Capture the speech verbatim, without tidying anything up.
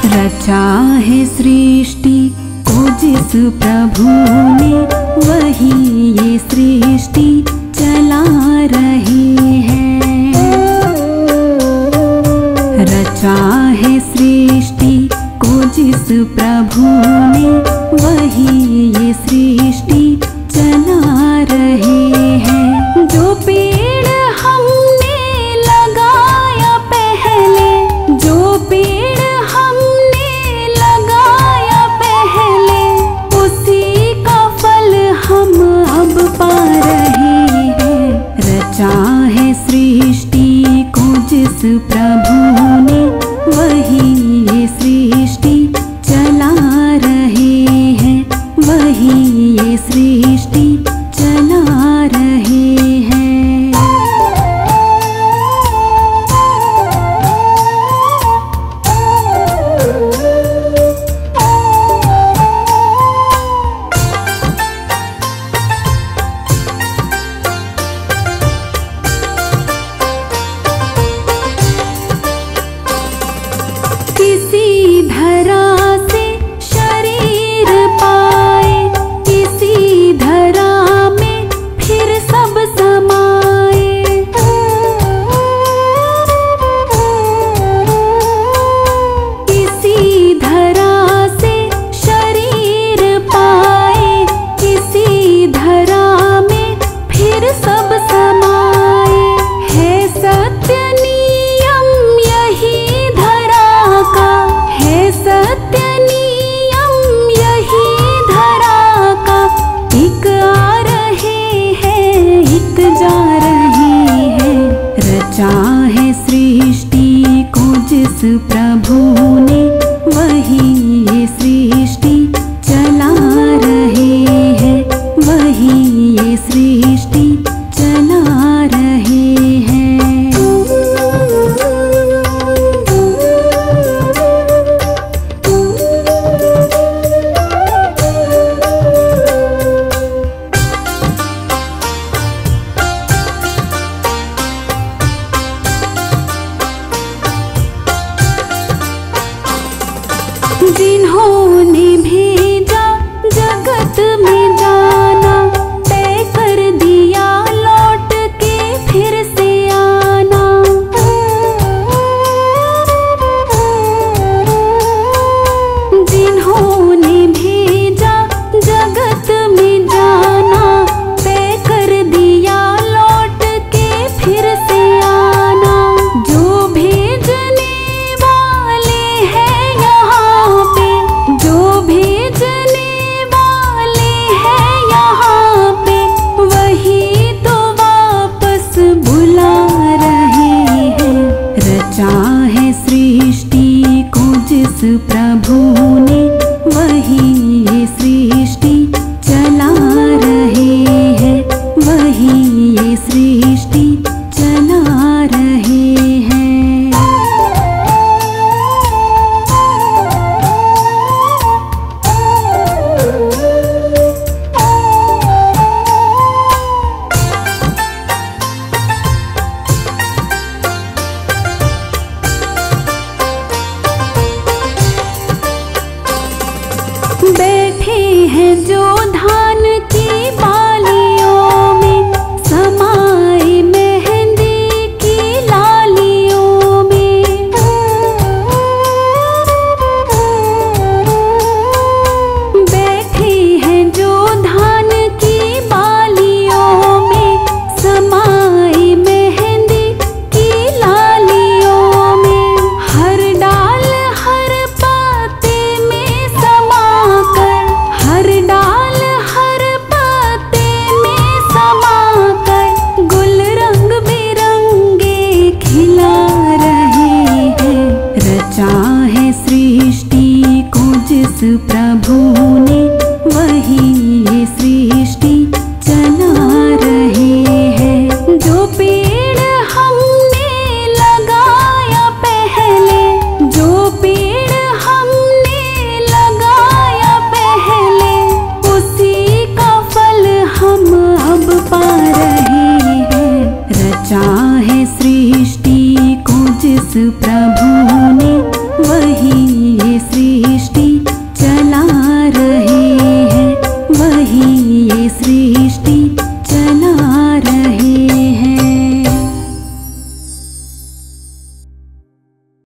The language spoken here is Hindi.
रचा है सृष्टि को जिस प्रभु ने, वही ये सृष्टि चला रहे हैं। रचा है सृष्टि को जिस प्रभु ने, वही ये सृष्टि चला रहे हैं। जो पेड़ हमने लगाया पहले, जो पेड़ हमने लगाया पहले, उसी का फल हम अब पा रहे हैं। रचा है सृष्टि को जिस प्रभु ने, वही ये सृष्टि चला रहे हैं, वही ये सृष्टि चला रहे हैं। किसी धरा से शरीर पाए, किसी धरा में फिर सब समाए। किसी धरा से शरीर पाए, किसी धरा में फिर सब समाए। है सत्य नियम यही धरा का, है सत्य नियम यही धरा का। एक आ रहे हैं, एक जा रहे हैं। रचा है सृष्टि को जिस प्रभु ने, वही ये सृष्टि चला रहे हैं, वही ये सृष्टि चला रहे हैं। जिन्होंने भेजा जगत में जाना, तय कर दिया लौट के फिर से आना। जिन्होंने भेजा जगत में जाना, तय कर दिया लौट के फिर से आना। जो भेजने वाले हैं यहाँ पे, जो भेजने वाले हैं यहाँ पे, वही तो वापस बुला रहे हैं। रचा है सृष्टि को जिस प्रभु ने, वही ये सृष्टि चला रहे हैं, वही ये सृष्टि चला रहे हैं। बैठे हैं जो धान की बालियों में, समाए मेहंदी की लालियों में। बैठे हैं जो धान की बालियों में, समाए मेहंदी की लालियों में। हर डाल हर पत्ते में समाकर, हर डाल हर पत्ते में समाकर, गुल रंग बिरंगे खिला रहे हैं। रचा है सृष्टि को जिस प्रभु ने, वही ये सृष्टि चला रहे हैं। जो पेड़ हमने लगाया पहले, जो पेड़ हमने लगाया पहले, उसी का फल हम अब पा रहे हैं। रचा है सृष्टि को जिस प्रभु ने, वही ये ये सृष्टि